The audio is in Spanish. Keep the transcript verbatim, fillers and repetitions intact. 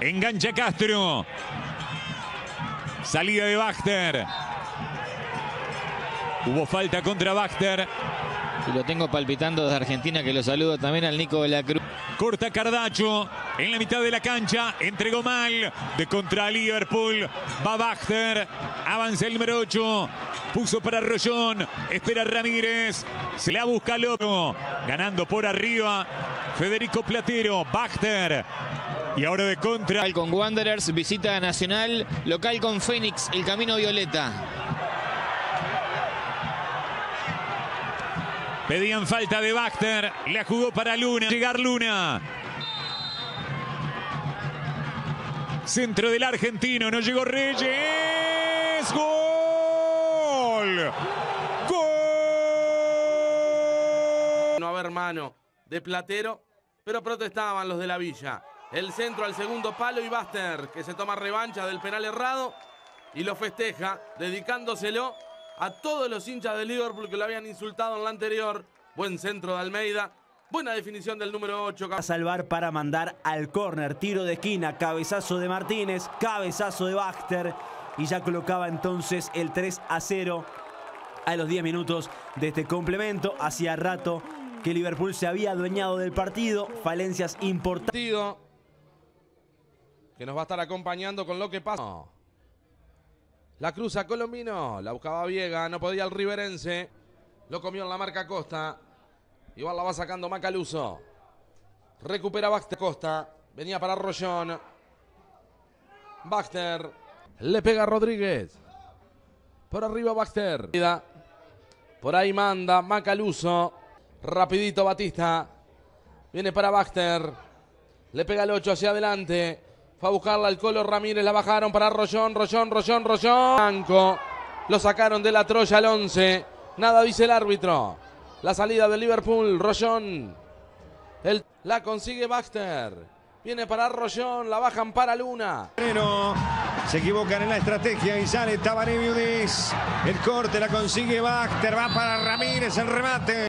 Engancha Castro. Salida de Baxter. Hubo falta contra Baxter. Y lo tengo palpitando desde Argentina, que lo saludo también al Nico de la Cruz. Corta Cardacho en la mitad de la cancha. Entregó mal. De contra Liverpool. Va Baxter. Avanza el número ocho. Puso para Rollón. Espera Ramírez. Se la busca al otro. Ganando por arriba. Federico Platero. Baxter. Y ahora de contra. Con Wanderers. Visita Nacional. Local con Fénix. El camino violeta. Pedían falta de Baxter. La jugó para Luna. Llegar Luna. Centro del argentino. No llegó Reyes. ¡Gol! ¡Gol! No haber mano de Platero, pero protestaban los de la Villa. El centro al segundo palo y Baxter, que se toma revancha del penal errado y lo festeja, dedicándoselo a todos los hinchas de Liverpool que lo habían insultado en la anterior. Buen centro de Almeida. Buena definición del número ocho. A salvar para mandar al córner. Tiro de esquina. Cabezazo de Martínez. Cabezazo de Baxter. Y ya colocaba entonces el tres a cero a los diez minutos de este complemento. Hacía rato que Liverpool se había adueñado del partido. Falencias importantes. Que nos va a estar acompañando con lo que pasa. La cruza Colombino. La buscaba Viega. No podía el riverense. Lo comió en la marca Costa. Igual la va sacando Macaluso. Recupera Baxter. Costa. Venía para Rollón. Baxter. Le pega a Rodríguez. Por arriba Baxter. Por ahí manda Macaluso. Rapidito Batista. Viene para Baxter. Le pega el ocho hacia adelante. Fue a buscarla el Colo Ramírez. La bajaron para Rollón. Rollón, Rollón, Rollón. Blanco. Lo sacaron de la Troya al once. Nada dice el árbitro. La salida de Liverpool. Rollón. El, la consigue Baxter. Viene para Rollón. La bajan para Luna. Se equivocan en la estrategia y sale Tabaré Viudis. El corte la consigue Baxter. Va para Ramírez. El remate.